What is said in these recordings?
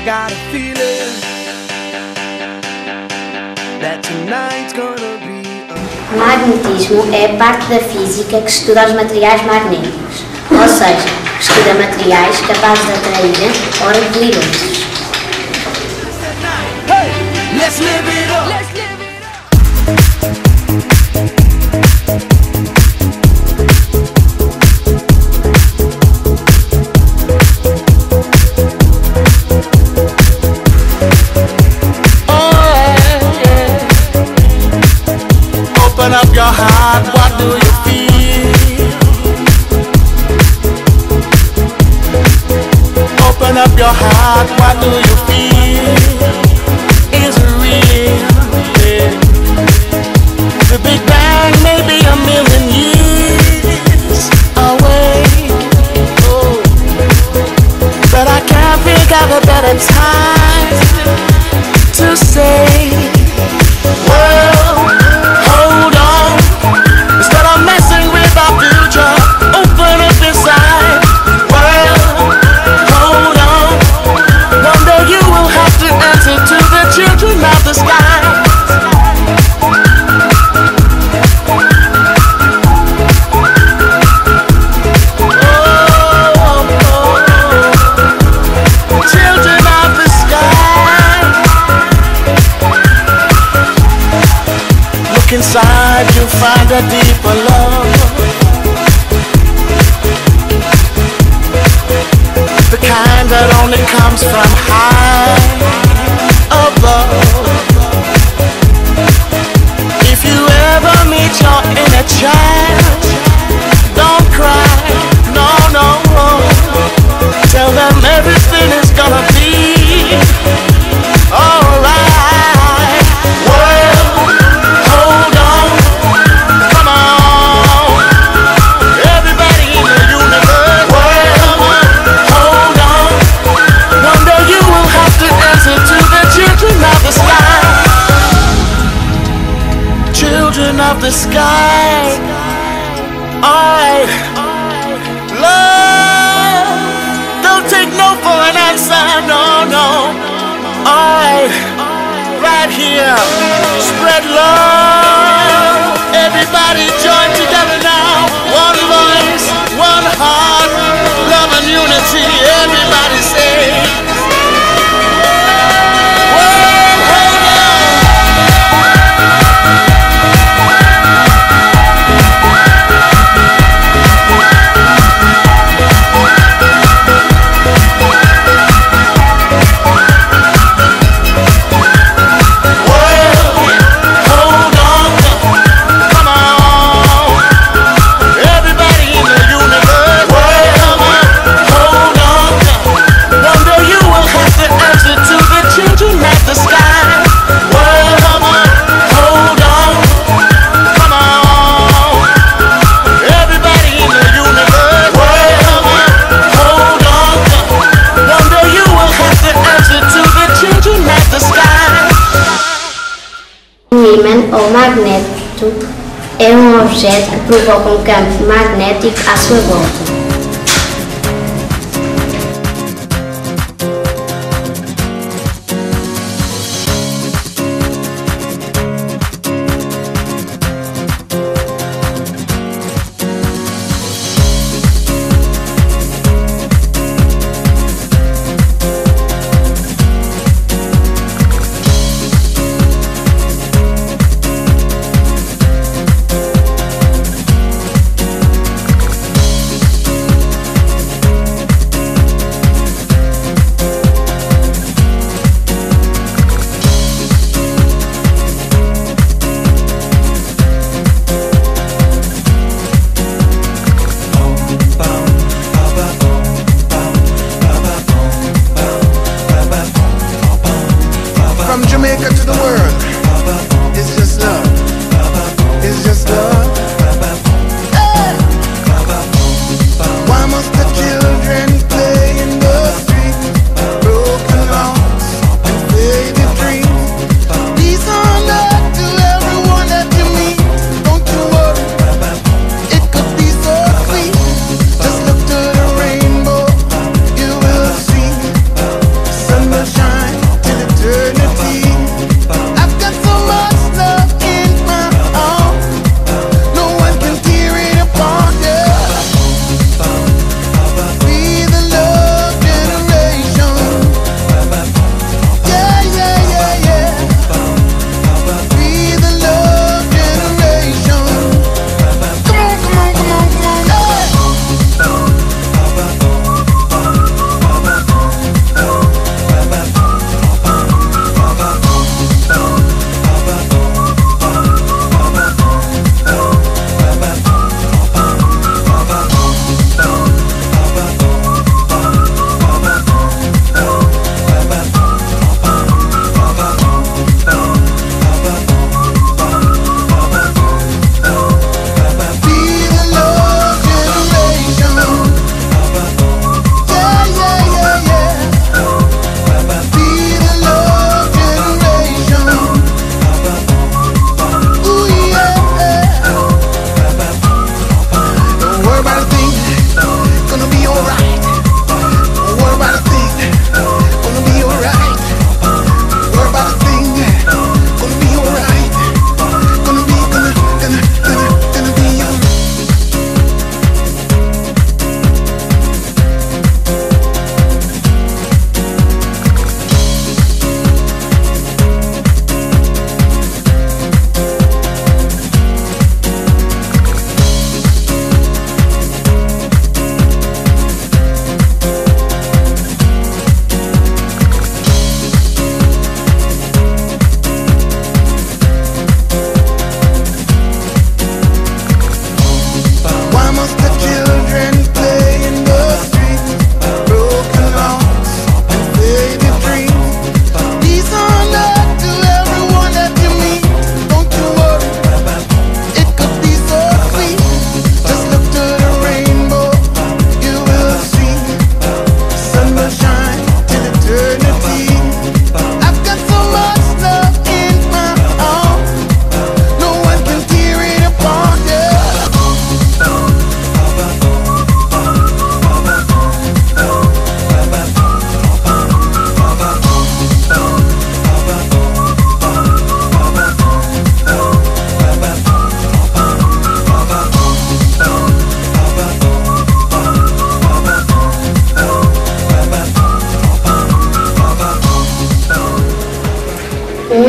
got a feeling that tonight's gonna be O magnetismo é a parte da física que estuda os materiais magnéticos, ou seja, que estuda materiais capazes de atrair ou repelir-os. Let's live it up. Open up your heart, what do you feel? Open up your heart, what do you feel? Is it real? Yeah. The Big Bang may be a million years away, oh, but I can't think of a better time to say, well, hold on, instead of messing with our future, open up inside. Well, hold on, one day you will have to answer to the children of the sky. Children of the sky. Look inside, you'll find a deeper love, the kind that only comes from high above. If you ever meet your inner child, don't cry, no, no. Tell them everything is gonna be alright. Well, hold on, come on, everybody in the universe. Well, hold on, one day you will have to answer to the children of the sky. Children of the sky. Alright, love, don't take no for an answer, no, no. Alright, right here, spread love. Everybody join together now. One voice, one heart, love and unity. Everybody say, well, hold on. Um ímã ou magneto é um objeto que provoca um campo magnético à sua volta. From Jamaica to the world, it's just love. It's just love. Hey! Why must the children play in the street? Broken hearts and faded dreams. These are not to everyone that you meet. Don't you worry, it could be so sweet. Just look to the rainbow, you will see sun will shine.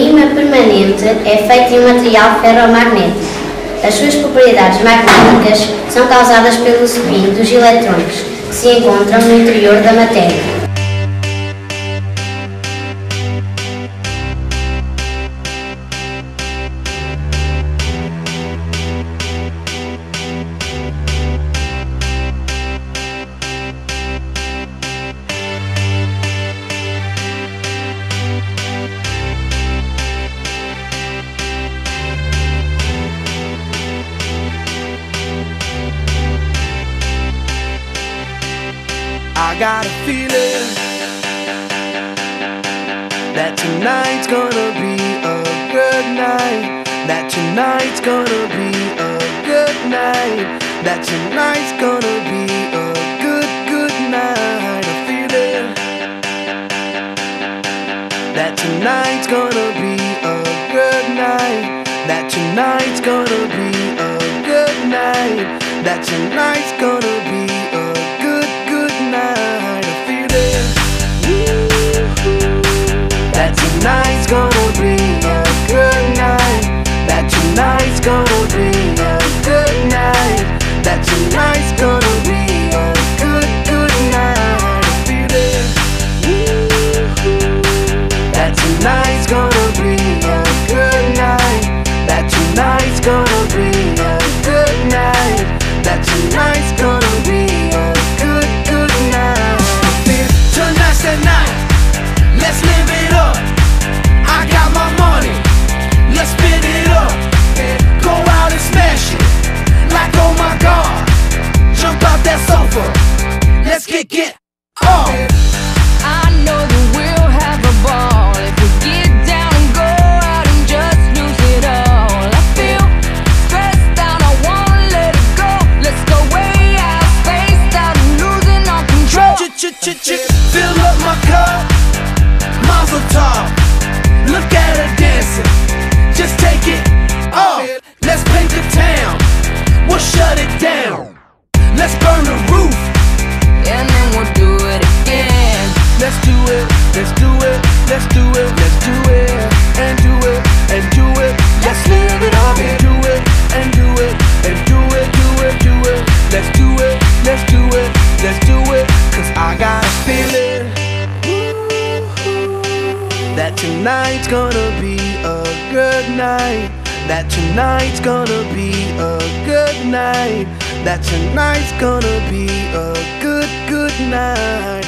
imã permanente é feito em um material ferromagnético. As suas propriedades magnéticas são causadas pelo spin dos eletrões que se encontram no interior da matéria. I got a feeling that tonight's gonna be a good night. That tonight's gonna be a good night. That tonight's gonna be a good night. A feeling that tonight's gonna be a good night. That tonight's gonna be a good night. That tonight's gonna be a good night. A feeling that tonight's gonna be a good night. That tonight's gonna be a good night. That tonight's gonna be a good night. A feeling that tonight's gonna be a good night. That tonight's gonna be a good night. That tonight's gonna be a good night. Tonight's the night, let's live it up. I got my money, let's spin it up. Go out and smash it, like oh my god. Jump out that sofa, let's kick it off. I know that we'll have a ball if we get down and go out and just lose it all. I feel stressed out, I wanna let it go. Let's go way out, spaced out and losing all control. Fill up my cup, Mazel tov. Look at her dancing, just take it off. Let's paint the town, we'll shut it down. Let's burn the roof, And then we'll do it again. let's do it, let's do it, let's do it, let's do it, and do it, and do it. Let's live it up and do it, and do it, and do it, do it, do it. Let's do it, let's do it, let's do it. Cause I got a feeling that tonight's gonna be a good night. That tonight's gonna be a good night. That tonight's gonna be a good night.